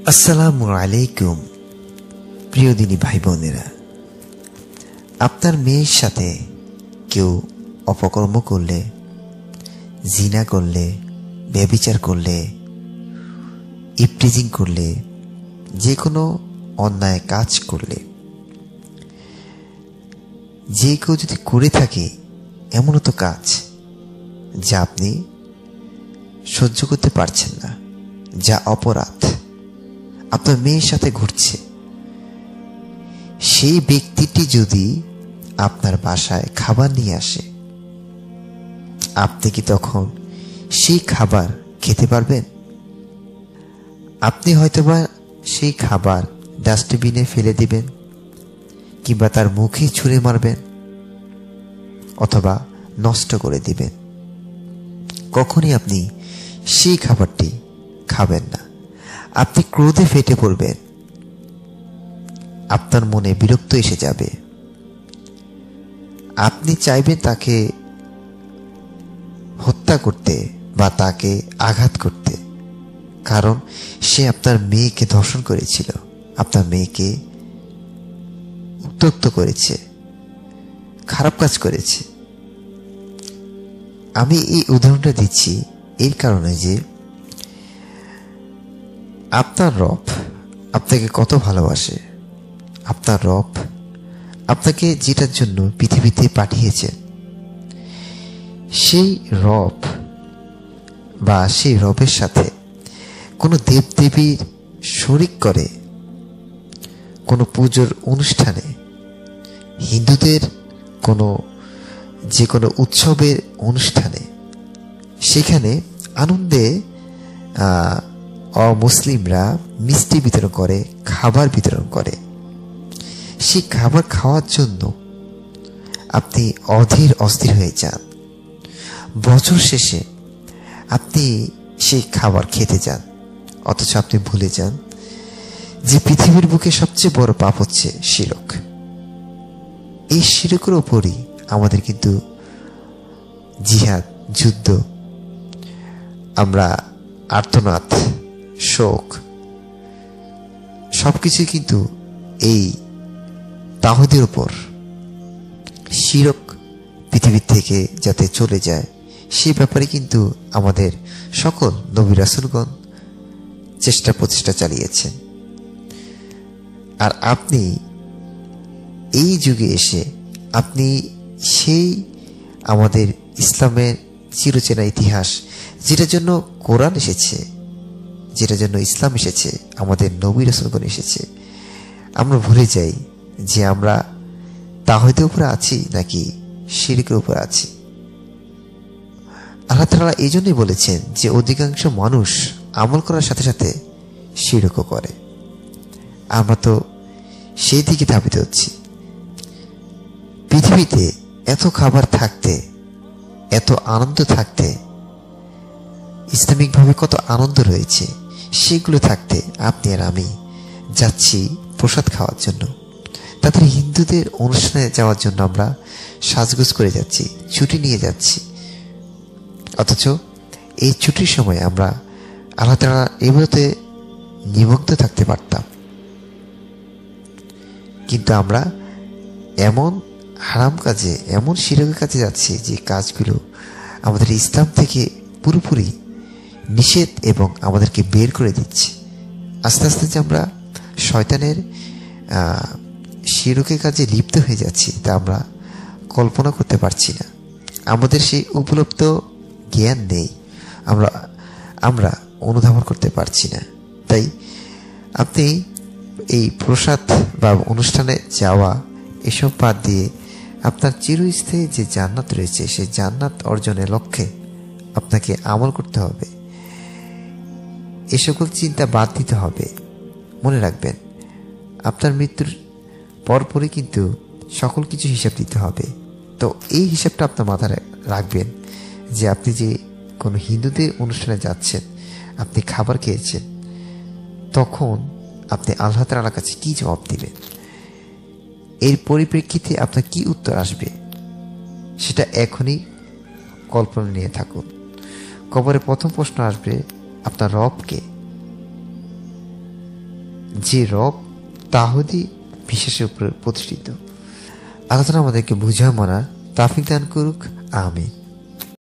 আসসালামু আলাইকুম প্রিয় দিনী ভাই বোনেরা, আপনার মেয়ের সাথে কেউ অপকর্ম করলে, জিনা করলে, ব্যভিচার করলে, ইফটিজিং করলে, যে কোনো অন্যায় কাজ করলে, যে কেউ যদি করে থাকে এমনও তো কাজ যা আপনি সহ্য করতে পারছেন না, যা অপরাধ আপনার মেয়ের সাথে ঘটছে, সেই ব্যক্তিটি যদি আপনার বাসায় খাবার নিয়ে আসে, আপনি কি তখন সেই খাবার খেতে পারবেন? আপনি হয়তোবা সেই খাবার ডাস্টবিনে ফেলে দিবেন, কিংবা তার মুখে ছুঁড়ে মারবেন, অথবা নষ্ট করে দিবেন। কখনই আপনি সেই খাবারটি খাবেন না। আপনি ক্রোধে ফেটে পড়বেন, আপনার মনে বিরক্ত এসে যাবে, আপনি চাইবেন তাকে হত্যা করতে বা তাকে আঘাত করতে, কারণ সে আপনার মেয়েকে ধর্ষণ করেছিল, আপনার মেয়েকে উত্ত্যক্ত করেছে, খারাপ কাজ করেছে। আমি এই উদাহরণটা দিচ্ছি এই কারণে যে আপনার রব আপনাকে কত ভালোবাসে। আপনার রব আপনাকে যেটার জন্য পৃথিবীতে পাঠিয়েছেন, সেই রব বা সেই রবের সাথে কোনো দেবদেবীর শরিক করে কোনো পুজোর অনুষ্ঠানে, হিন্দুদের যে কোনো উৎসবের অনুষ্ঠানে, সেখানে আনন্দে অমুসলিমরা মিষ্টি বিতরণ করে, খাবার বিতরণ করে। সেই খাবার খাওয়ার জন্য আপনি অস্থির হয়ে যান। বছর শেষে আপনি সেই খাবার খেতে যান, অথচ আপনি ভুলে যান যে পৃথিবীর বুকে সবচেয়ে বড় পাপ হচ্ছে শিরক। এই শিরকের ওপরই আমাদের কিন্তু জিহাদ, যুদ্ধ, আমরা আর্তনাদ, শোক, সবকিছু কিন্তু এই তাওহীদের উপর। শিরক পৃথিবীর থেকে যাতে চলে যায়, সেই ব্যাপারে কিন্তু আমাদের সকল নবী রাসূলগণ চেষ্টা প্রচেষ্টা চালিয়েছেন। আর আপনি এই যুগে এসে আপনি সেই আমাদের ইসলামের চিরচেনা ইতিহাস, যেটার জন্য কোরআন এসেছে, যেটার জন্য ইসলাম এসেছে, আমাদের নবী রাসূলগণ এসেছে, আমরা ভুলে যাই যে আমরা তাওহীদের উপরে আছি নাকি শিরকের উপর আছি। আল্লাহ তাআলা এই জন্যই বলেছেন যে অধিকাংশ মানুষ আমল করার সাথে সাথে শিরকও করে। আমরা তো সেই দিকে ধাবিত হচ্ছি। পৃথিবীতে এত খাবার থাকতে, এত আনন্দ থাকতে, ইসলামিকভাবে কত আনন্দ রয়েছে, সেগুলো থাকতে আপনি আর আমি যাচ্ছি প্রসাদ খাওয়ার জন্য। তাদের হিন্দুদের অনুষ্ঠানে যাওয়ার জন্য আমরা সাজগোজ করে যাচ্ছি, ছুটি নিয়ে যাচ্ছি, অথচ এই ছুটির সময় আমরা আল্লাহ তাআলা এগুলোতে নিমগ্ন থাকতে পারতাম। কিন্তু আমরা এমন হারাম কাজে, এমন শিরকের কাজে যাচ্ছি যে কাজগুলো আমাদের ইসলাম থেকে পুরোপুরি নিষেধ এবং আমাদেরকে বের করে দিচ্ছে। আস্তে আস্তে যে আমরা শয়তানের শিরকের কাজে লিপ্ত হয়ে যাচ্ছি, তা আমরা কল্পনা করতে পারছি না। আমাদের সেই উপলব্ধ জ্ঞান নেই, আমরা অনুধাবন করতে পারছি না। তাই আপনি এই প্রসাদ বা অনুষ্ঠানে যাওয়া এসব বাদ দিয়ে আপনার চিরস্থায়ী যে জান্নাত রয়েছে, সেই জান্নাত অর্জনের লক্ষ্যে আপনাকে আমল করতে হবে। এ সকল চিন্তা বাদ দিতে হবে। মনে রাখবেন, আপনার মৃত্যুর পরপরই কিন্তু সকল কিছু হিসাব দিতে হবে। তো এই হিসাবটা আপনার মাথায় রাখবেন যে আপনি যে কোনো হিন্দুদের অনুষ্ঠানে যাচ্ছেন, আপনি খাবার খেয়েছেন, তখন আপনি আল্লাহ তাআলার কাছে কি জবাব দিবেন, এর পরিপ্রেক্ষিতে আপনার কি উত্তর আসবে, সেটা এখনই কল্পনা নিয়ে থাকুন। কবরে প্রথম প্রশ্ন আসবে, আপনার রব কে? যে রব তাহদি বিশ্বাসের উপর প্রতিষ্ঠিত। আলোচনা আমাদেরকে বুঝা মানার তাফিক দান করুক, আমিন।